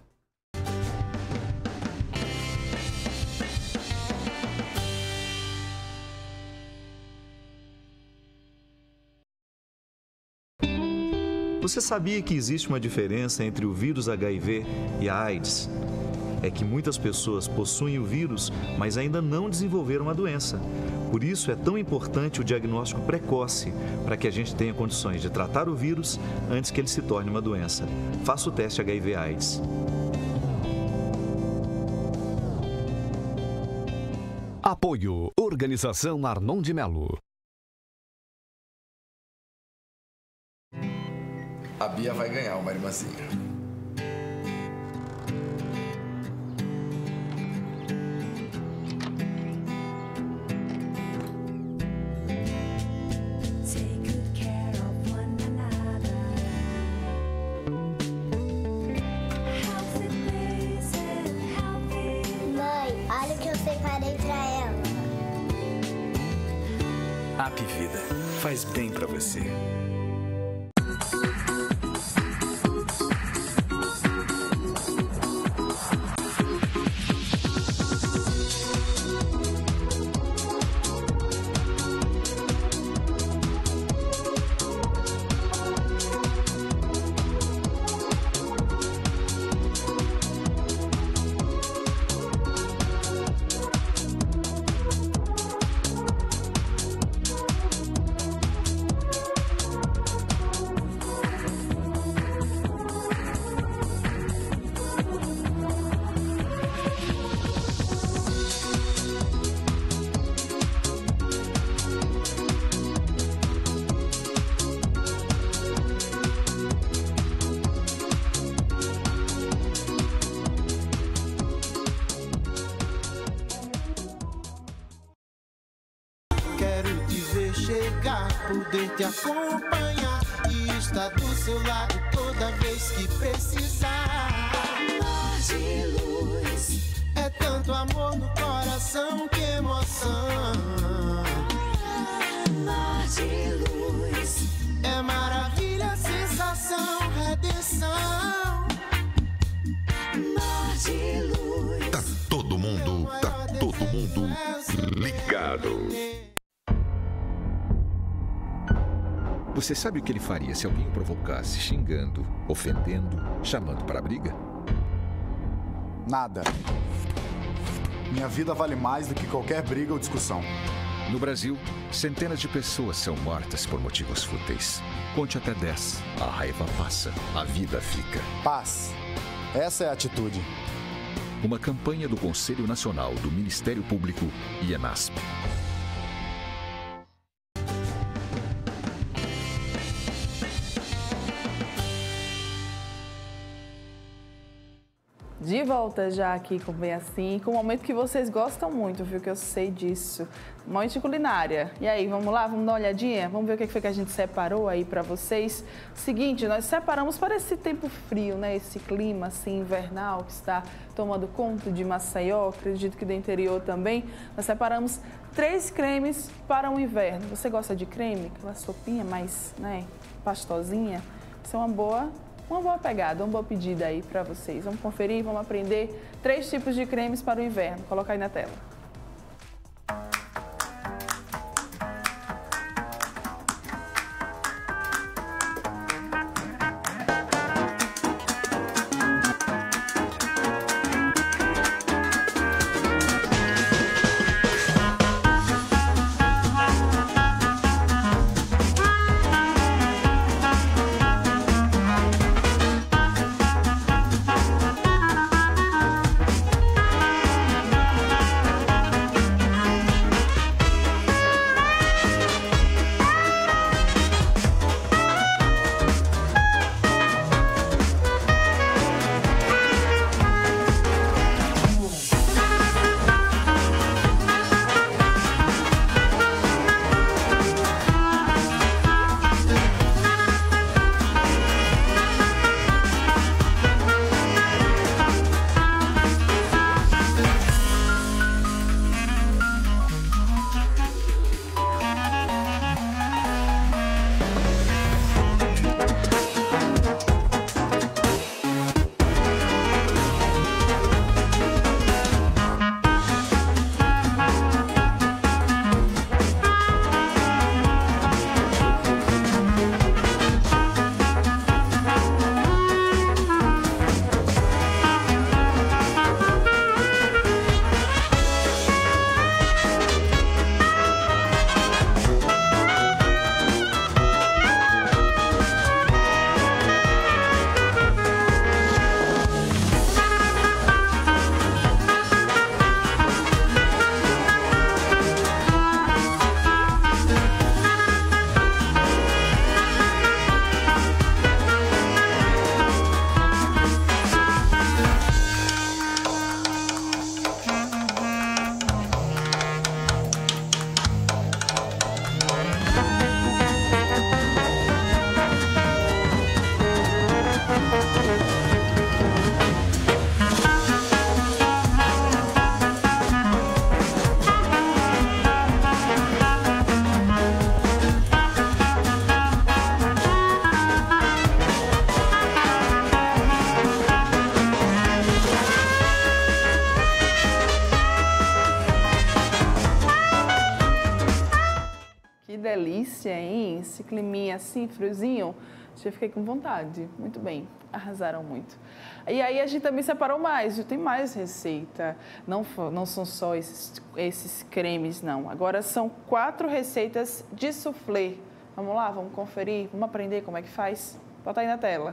Você sabia que existe uma diferença entre o vírus H I V e a AIDS? É que muitas pessoas possuem o vírus, mas ainda não desenvolveram a doença. Por isso é tão importante o diagnóstico precoce, para que a gente tenha condições de tratar o vírus antes que ele se torne uma doença. Faça o teste H I V AIDS. Apoio Organização Arnon de Melo. A Bia vai ganhar uma irmãzinha. Mãe, olha o que eu separei pra ela. Happy Vida faz bem pra você. Poder te acompanhar e estar do seu lado toda vez que precisar. Mar de luz, é tanto amor no coração, que emoção. Mar de luz, é maravilha, sensação, redenção. Mar de luz, tá todo mundo, tá todo mundo ligado. Você sabe o que ele faria se alguém o provocasse xingando, ofendendo, chamando para a briga? Nada. Minha vida vale mais do que qualquer briga ou discussão. No Brasil, centenas de pessoas são mortas por motivos fúteis. Conte até dez. A raiva passa, a vida fica. Paz. Essa é a atitude. Uma campanha do Conselho Nacional do Ministério Público e ENASP. De volta já aqui com Bem Assim, com um momento que vocês gostam muito, viu? Que eu sei disso. Momento de culinária. E aí, vamos lá? Vamos dar uma olhadinha? Vamos ver o que foi que a gente separou aí pra vocês. Seguinte, nós separamos para esse tempo frio, né? Esse clima, assim, invernal que está tomando conta de Maceió, acredito que do interior também. Nós separamos três cremes para o inverno. Você gosta de creme? Aquela sopinha mais, né, pastosinha? Isso é uma boa... Uma boa pegada, uma boa pedida aí para vocês. Vamos conferir, vamos aprender três tipos de cremes para o inverno. Coloca aí na tela. delícia, hein? Esse climinha assim, friozinho. Já fiquei com vontade. Muito bem, arrasaram muito. E aí a gente também separou mais, viu? Tem mais receita. Não, não são só esses, esses cremes, não. Agora são quatro receitas de soufflé. Vamos lá, vamos conferir, vamos aprender como é que faz? Bota aí na tela.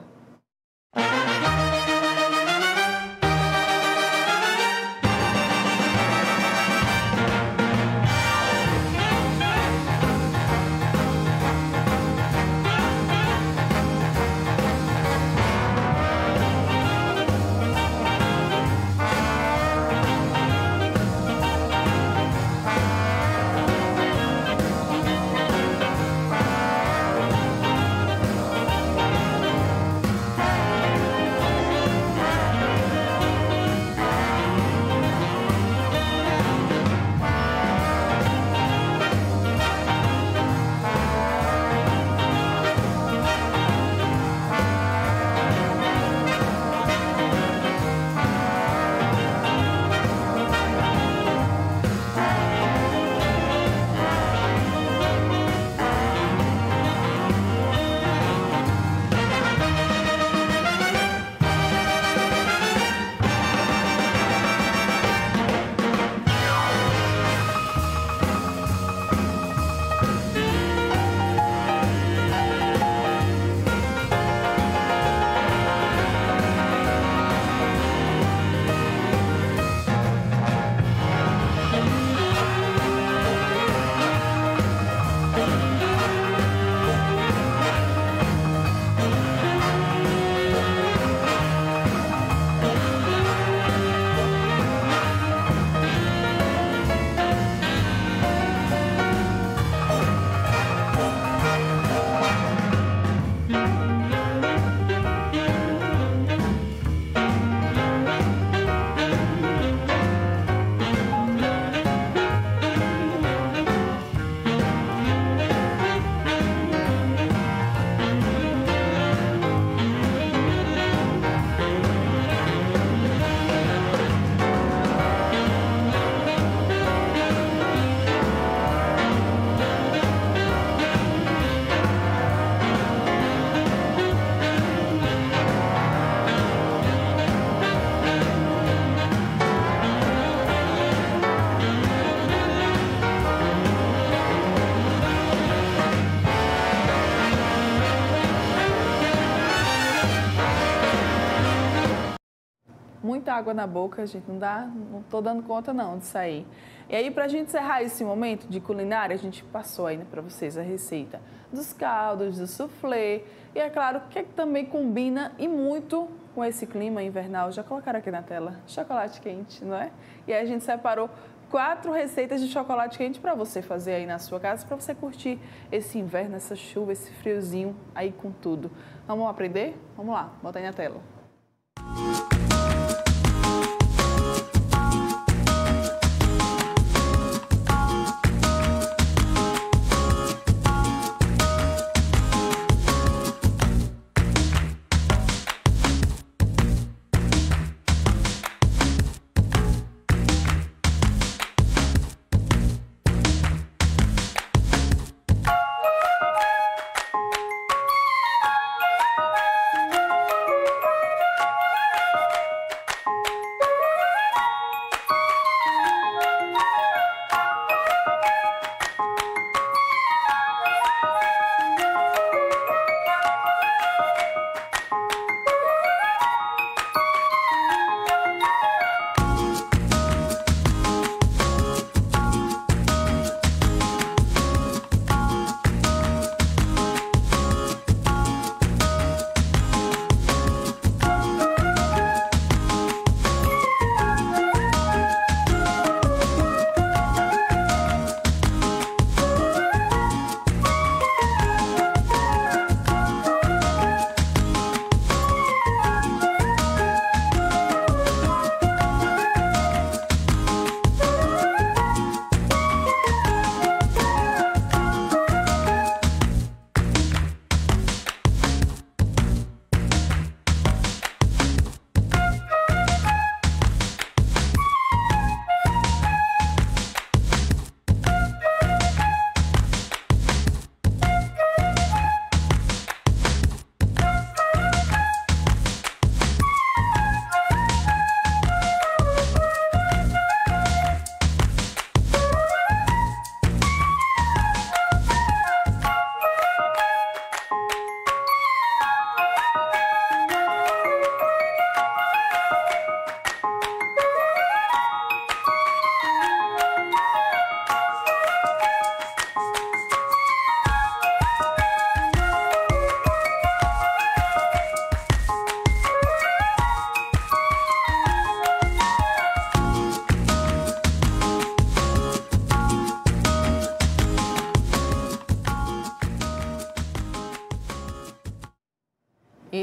Muita água na boca, gente, não dá, não tô dando conta não de sair. E aí, pra gente encerrar esse momento de culinária, a gente passou aí, né, pra vocês a receita dos caldos, do soufflé. E é claro que também combina e muito com esse clima invernal. Já colocaram aqui na tela, chocolate quente, não é? E aí a gente separou quatro receitas de chocolate quente para você fazer aí na sua casa, para você curtir esse inverno, essa chuva, esse friozinho aí com tudo. Vamos aprender? Vamos lá, bota aí na tela.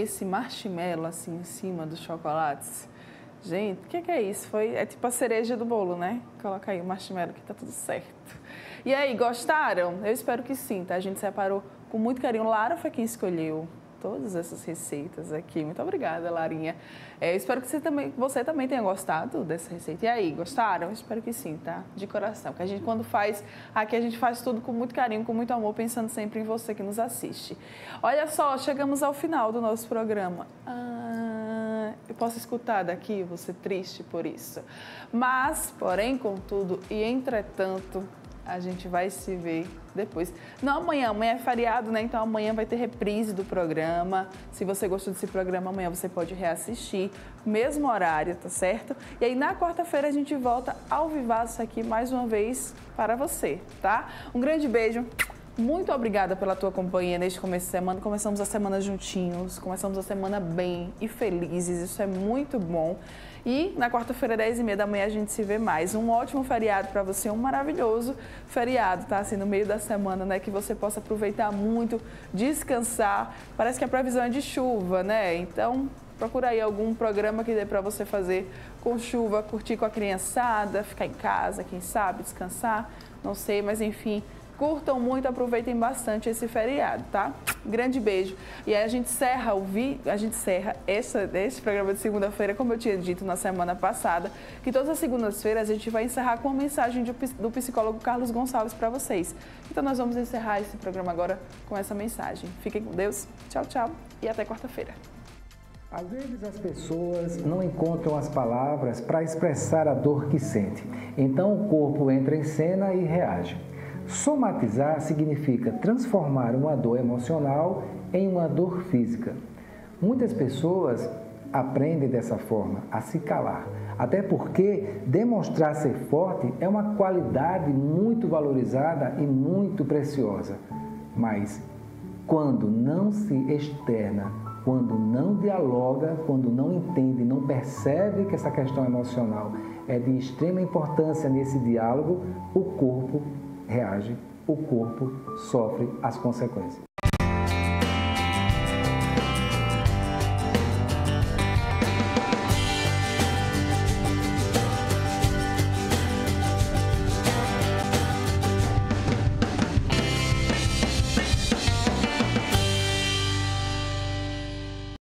esse marshmallow assim em cima dos chocolates. Gente, o que, que é isso? Foi, é tipo a cereja do bolo, né? Coloca aí o marshmallow que tá tudo certo. E aí, gostaram? Eu espero que sim, tá? A gente separou com muito carinho. Lara foi quem escolheu todas essas receitas aqui. Muito obrigada, Larinha. É, espero que você também, você também tenha gostado dessa receita. E aí, gostaram? Eu espero que sim, tá? De coração. Porque a gente, quando faz, aqui a gente faz tudo com muito carinho, com muito amor, pensando sempre em você que nos assiste. Olha só, chegamos ao final do nosso programa. Ah, eu posso escutar daqui, você triste por isso. Mas, porém, contudo e entretanto, a gente vai se ver depois. Não amanhã, amanhã é feriado, né? Então amanhã vai ter reprise do programa. Se você gostou desse programa, amanhã você pode reassistir. Mesmo horário, tá certo? E aí na quarta-feira a gente volta ao vivaço aqui mais uma vez para você, tá? Um grande beijo. Muito obrigada pela tua companhia neste começo de semana. Começamos a semana juntinhos, começamos a semana bem e felizes, isso é muito bom. E na quarta-feira, dez e meia da manhã, a gente se vê mais. Um ótimo feriado para você, um maravilhoso feriado, tá? Assim, no meio da semana, né? Que você possa aproveitar muito, descansar. Parece que a previsão é de chuva, né? Então, procura aí algum programa que dê para você fazer com chuva, curtir com a criançada, ficar em casa, quem sabe, descansar, não sei, mas enfim... Curtam muito, aproveitem bastante esse feriado, tá? Grande beijo. E aí a gente encerra o vi... a gente encerra essa... esse programa de segunda-feira, como eu tinha dito na semana passada, que todas as segundas-feiras a gente vai encerrar com uma mensagem do psicólogo Carlos Gonçalves para vocês. Então nós vamos encerrar esse programa agora com essa mensagem. Fiquem com Deus, tchau, tchau e até quarta-feira. Às vezes as pessoas não encontram as palavras para expressar a dor que sente. Então o corpo entra em cena e reage. Somatizar significa transformar uma dor emocional em uma dor física. Muitas pessoas aprendem dessa forma, a se calar. Até porque demonstrar ser forte é uma qualidade muito valorizada e muito preciosa. Mas quando não se externa, quando não dialoga, quando não entende, não percebe que essa questão emocional é de extrema importância nesse diálogo, o corpo reage, o corpo sofre as consequências.